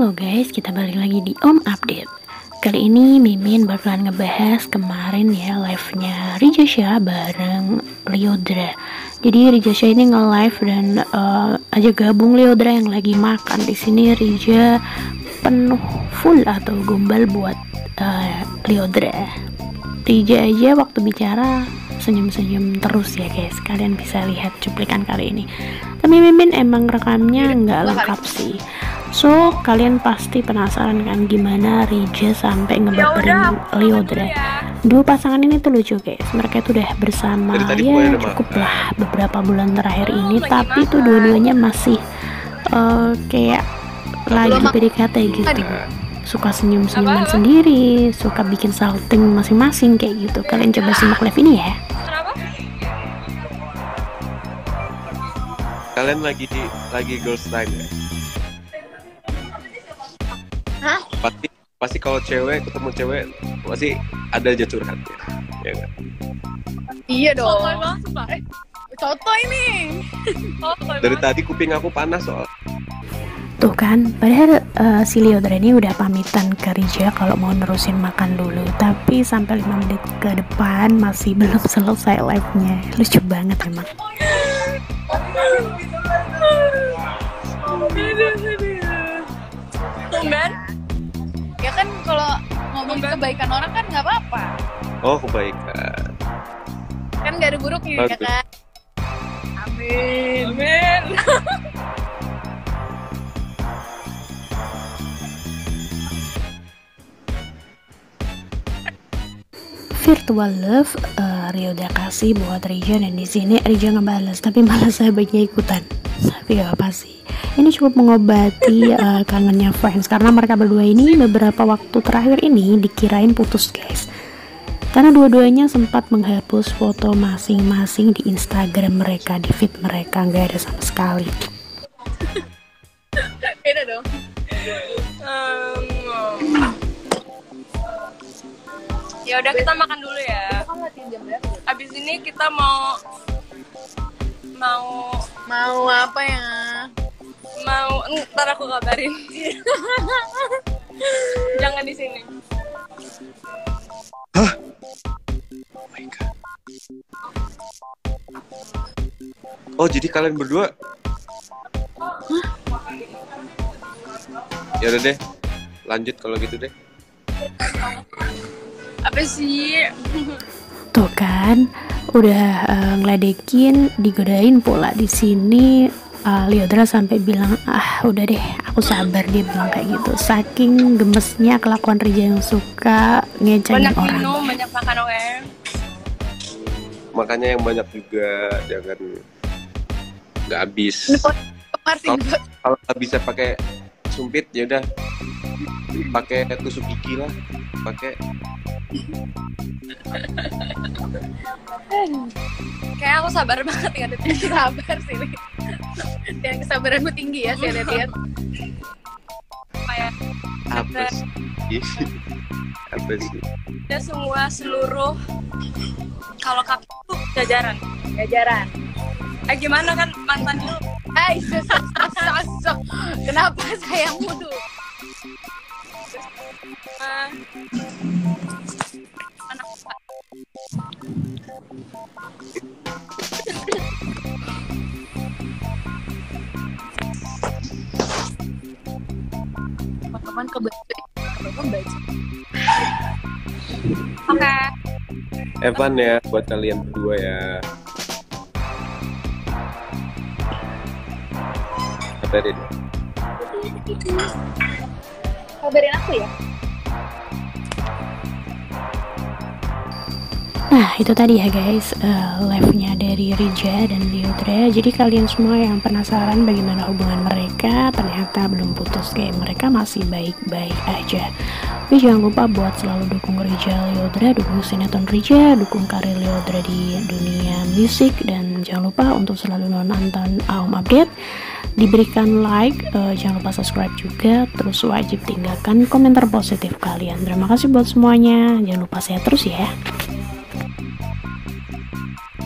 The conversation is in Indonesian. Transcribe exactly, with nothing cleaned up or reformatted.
Halo guys, kita balik lagi di Om Update. Kali ini Mimin bakalan ngebahas kemarin ya live-nya Rijasha bareng Lyodra. Jadi Rijasha ini nge-live dan uh, aja gabung Lyodra yang lagi makan. Di sini Rija penuh full atau gombal buat uh, Lyodra. Rija aja waktu bicara senyum-senyum terus ya guys. Kalian bisa lihat cuplikan kali ini. Tapi Mimin emang rekamnya nggak lengkap sih. So, kalian pasti penasaran kan gimana Rija sampai ngebaperin Lyodra. Dua pasangan ini tuh lucu guys. Mereka tuh udah bersama ya cukup lah beberapa bulan terakhir ini, tapi tuh dua-duanya masih uh, kayak lagi P D K T gitu. Suka senyum-senyuman sendiri, suka bikin salting masing-masing kayak gitu. Kalian coba simak live ini ya. Kalian lagi di lagi girls time ya? Hah? Pasti pasti kalau cewek ketemu cewek pasti ada aja curhatnya, ya kan? Iya dong. Sotoy banget sumpah. Eh, Sotoy nih. Dari tadi kuping aku panas soal. Tuh kan, padahal uh, si Lyodra ini udah pamitan ke Rija kalau mau nerusin makan dulu, tapi sampai lima menit ke depan masih belum selesai live-nya. Lucu banget emang. Tumben. Ya kan kalau ngomong kebaikan orang kan nggak apa-apa. Oh, kebaikan. Kan nggak ada buruknya ya kan. Amin. Amin. Virtual love uh, Lyodra kasih buat Rija, dan di sini Rija ngebales tapi malah sahabatnya ikutan. Tapi gak apa sih, ini cukup mengobati uh, kangennya fans, karena mereka berdua ini beberapa waktu terakhir ini dikirain putus guys, karena dua-duanya sempat menghapus foto masing-masing di Instagram mereka, di feed mereka nggak ada sama sekali. Beda dong. Um, ya udah kita makan dulu ya. Abis ini kita mau mau Mau apa ya? mau ntar aku kabarin. Jangan di sini. Hah? Oh my god. Oh, jadi kalian berdua? Hah? Ya udah deh, lanjut kalau gitu deh. Apa sih? Tuh kan, udah uh, ngeledekin, digodain pula di sini. uh, Lyodra sampai bilang, ah udah deh, aku sabar, dia bilang kayak gitu. Saking gemesnya kelakuan Rija yang suka ngecengin Banyak orang. minum, banyak makan, oke? Makanya yang banyak juga, jangan nggak habis. Martin. Kalau nggak bisa pakai sumpit, ya udah pakai tusuk gigi lah, pakai. Kayak aku sabar banget ya, Dit. Sabar sih. Dan kesabaranmu tinggi ya, saya lihat. Kayak Apa sih? Apa sih? ada semua seluruh kalau kaki itu jajaran. Jajaran. Eh gimana kan mantan lu? Hai, sosok. Kenapa saya mudu? Uh, anak Teman-teman ke baju. Teman baju. Oke. Evan ya, buat kalian berdua ya. Kabarin. Kabarin aku ya. Nah itu tadi ya guys, uh, live-nya dari Rija dan Lyodra. Jadi kalian semua yang penasaran bagaimana hubungan mereka, ternyata belum putus, kayak mereka masih baik-baik aja. Tapi jangan lupa buat selalu dukung Rija Lyodra, dukung sinetron Rija, dukung karir Lyodra di dunia musik, dan jangan lupa untuk selalu nonton Om Update. Diberikan like, uh, jangan lupa subscribe juga, terus wajib tinggalkan komentar positif kalian. Terima kasih buat semuanya, jangan lupa sehat terus ya.